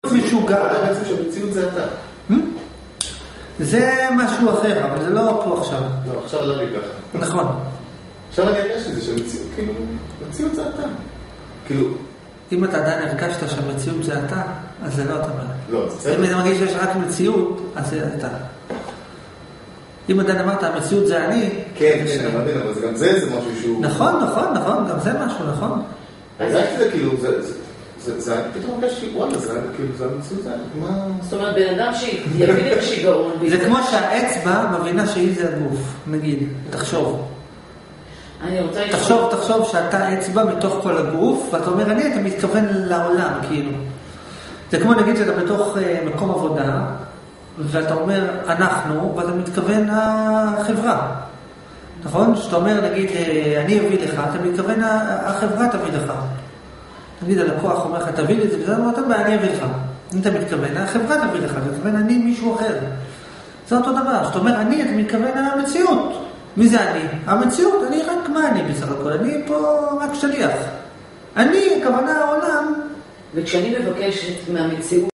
משוגע. בעצם שהמציאות זה אתה. זה משהו אחר, אבל זה לא פה עכשיו. לא, עכשיו לא לי ככה. נכון. עכשיו אני הרגשתי את זה שהמציאות, כאילו, המציאות זה אתה. כאילו... אם אתה עדיין הרגשת שהמציאות זה אתה, אז זה לא אתה אומר. לא, זה בסדר. אם אתה מרגיש שיש רק מציאות, אז זה אתה. אם עדיין אמרת, המציאות זה אני... כן, כן, אני מבין, אבל גם זה משהו שהוא... נכון, גם זה משהו, נכון. הרגשתי זה כאילו, זה פתאום הרגשתי, וואלה, זה כאילו, זה המציאות, זה מה... זאת אומרת, בן אדם שיבין את השיגעון... זה כמו שהאצבע מבינה שהיא זה הגוף, נגיד, תחשוב. תחשוב שאתה אצבע מתוך כל הגוף, ואתה אומר אני, אתה מתכוון לעולם, כאילו. זה כמו נגיד שאתה בתוך מקום עבודה, ואתה אומר אנחנו, ואתה מתכוון החברה. נכון? שאתה אומר נגיד אני אביא לך, אתה מתכוון החברה תביא לך. נגיד הלקוח אומר לך תביא לי את זה, וזה אומר אתה אני אביא לך. אם אתה מתכוון, החברה תביא לך, אתה מתכוון אני מישהו אחר. זה אותו דבר, שאתה אומר אני, אתה מתכוון המציאות. מי זה אני? המציאות, אני רק מה אני בסך הכל, אני פה רק שליח. אני, הכוונה העולם. וכשאני מבקשת מהמציאות